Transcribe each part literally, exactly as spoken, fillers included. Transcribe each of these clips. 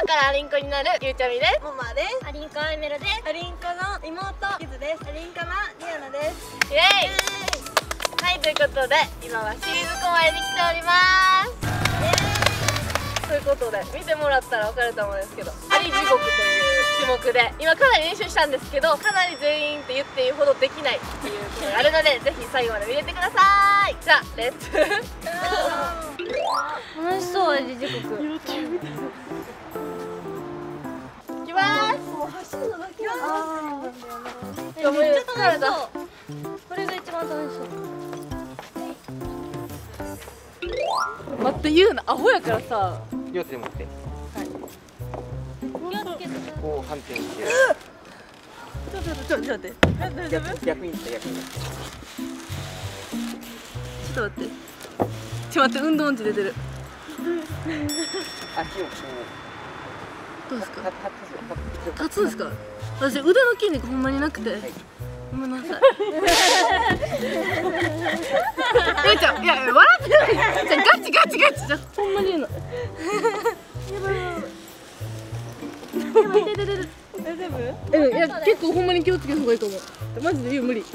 からアリンコになるゆうちゃみです。 ママです。 アリンコアイメルです。 アリンコの妹キズです。アリンコのリアナです。 イエーイ。はい、ということで今は清水公園に来ております。ということで見てもらったら分かると思うんですけど、針地獄という種目で今かなり練習したんですけど、かなり全員って言っていいほどできないっていうことがあるのでぜひ最後まで見れてください。じゃあレッツ楽しそう、針地獄。 いきまーす。 もう走るのだけはめっちゃ楽しそう。これが一番楽しそう。 待って、言うな、アホやからさ。 両手で持って。 気をつけて。 こう反転して。 ちょっと待って、ちょっと待って。大丈夫？ 逆に行った逆に。 ちょっと待って。ちょっと待って、運動音痴出てる。 足をこどうですう。 か？ 立立つんですか？私腕の筋肉ほんまになくて。 はい、 ごめんなさい。ゆうちゃん、いや、笑ってない。じゃ、ガチガチガチ、じゃ、ほんまに言うの。やばい。やばい、出て出て。 大丈夫？ うん、いや、結構ほんまに気をつけた方がいいと思う。マジで言う、無理。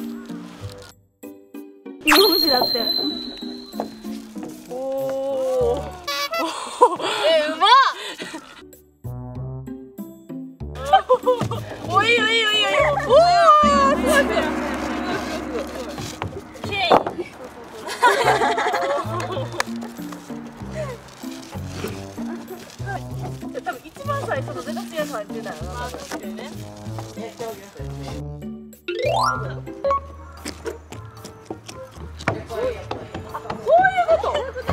今無視だって。おお。え、うまっ。お、いいよ、いいよ、いいよ。おお、すごいすごい。 きれい。 多分一番最初の出だしや感じだよな。あ、そうね。こういうこと。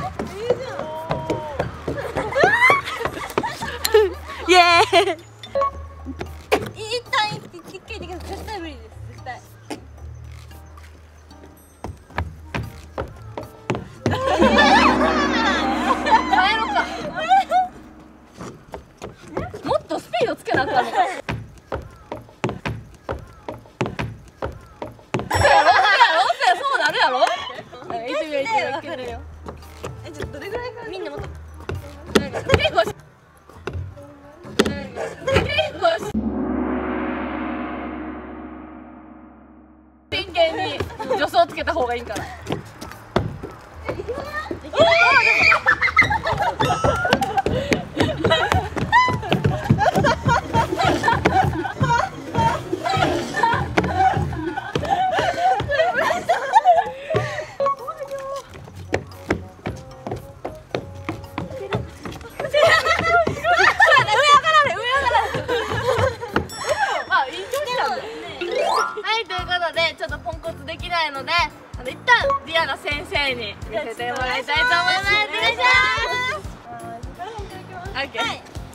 イエーイ。 一旦一回で絶対無理です。絶対。 帰ろうか。もっとスピードつけなあかんのか。そうなるやろ。行ってみよう、行ってみよう、行ってみよう。 え、ちょっとどれぐらいかみんなもっと。 結構し。結構し。真剣に助走つけた方がいいから。ので、あの一旦ディアナ先生に見せてもらいたいと思います。お願いします。オッケー。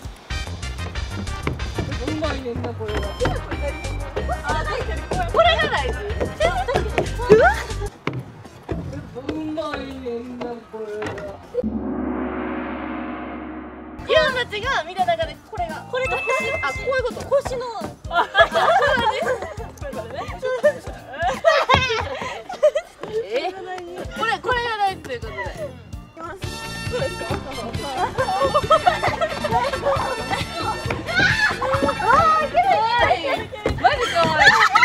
うまいねんなこれは。これが大事。うまいねんなこれは。ディアナたちが見た中でこれがこれが腰。あ、こういうこと。腰の。あ、これね。え、これこれが大事ということで。そうですか。ああ、いけない。マジかわいい。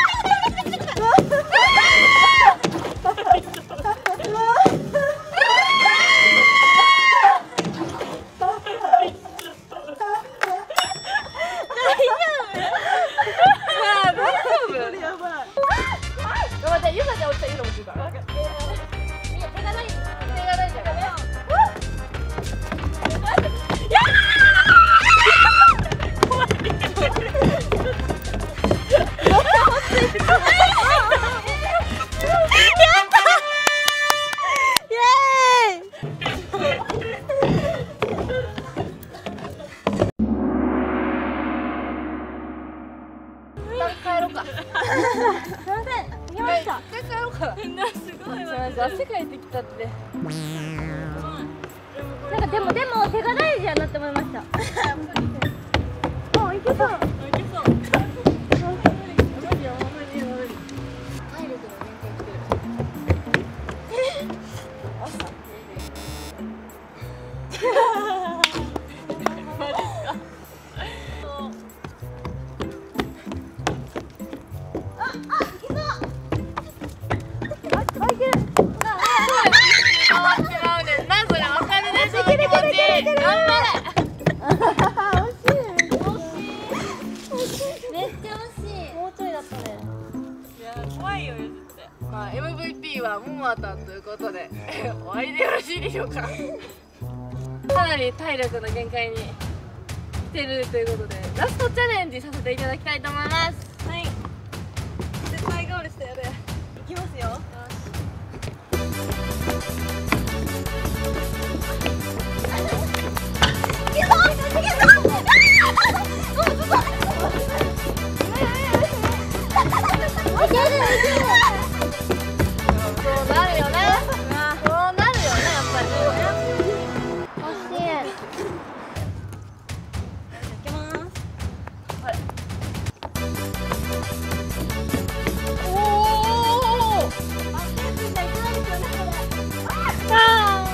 帰ろうか。すみません、行きました。帰ろうか。みんなすごいわ。汗かいてきたって。 なんかでもでも手が大事やなって思いました。あ、いけそう。いけそう。 ようか。かなり体力の限界に来てるということで、ラストチャレンジさせていただきたいと思います。 はい。絶対ゴールしてやる。いきますよ。 そうなるよね。そうなるよね、やっぱり。 惜しい。 いきます。 おお。 あ、手ついちゃいけないですよね、これ。 あ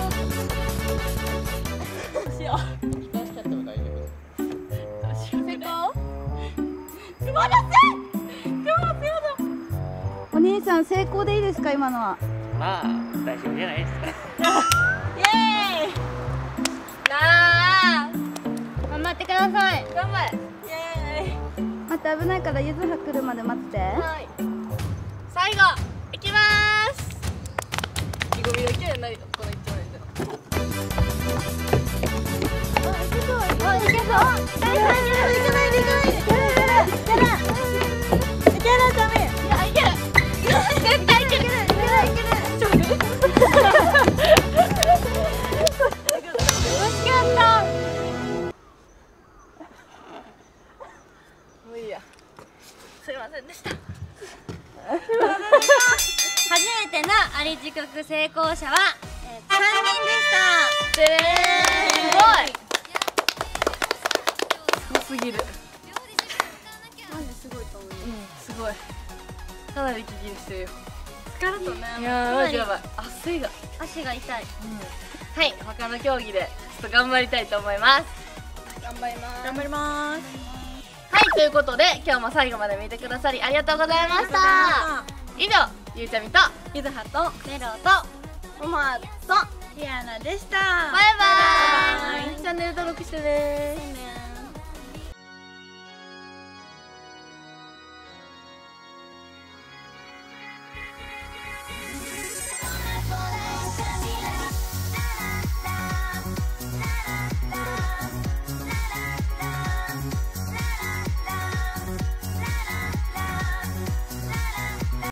どうしよう。 出しちゃっても大丈夫。 成功。 素晴らしい。でも強だ。 お兄さん成功でいいですか今のは。 まあ大丈夫じゃないですか。 イエーイ。 なあ。 頑張ってください。 頑張れ。 イエーイ。 待って危ないからゆずは来るまで待ってて。 はい。最後いきまーす。意気込みだけはないのこの一枚で。 あ、いけそう。あ、いけそう。いけないいけないいけないいけない。いけるいけるいける。 いけるダメ。 いやいける。絶対いける。 いけるいける。 ちょっと待って。 惜しかった。 もういいや。すいませんでした。 初めてのアリ時刻成功者は、えー、さんにんでした。 でねー。すごい。すごすぎる。 マジすごいと思う。 うん、すごい。かなり息切れしてるよ。 疲れたね。 いやー、マジやばい。汗が。 足が痛い。 はい、他の競技でちょっと頑張りたいと思います。 頑張ります。頑張ります。 はい、ということで今日も最後まで見てくださりありがとうございました。以上、ゆうちゃみとゆずはとメロとおまとリアナでした。 バイバーイ。チャンネル登録してねー。